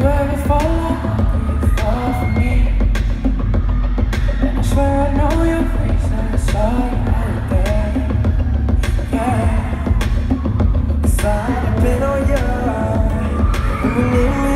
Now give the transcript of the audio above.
ever fall out, you fall for me. And I swear I know your face and I saw you right there. Yeah, 'cause I've been on your mind. And we